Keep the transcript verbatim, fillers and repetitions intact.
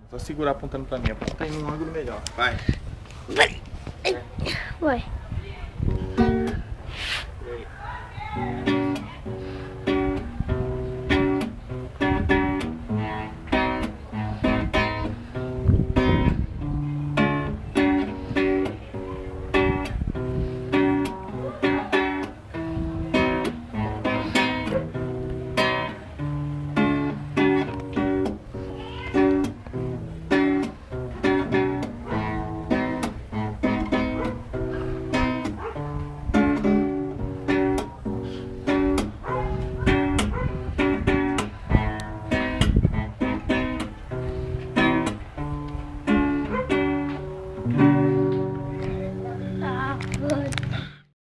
Só segurar apontando pra mim. Aponta aí num ângulo melhor. Vai. Vai. Vai.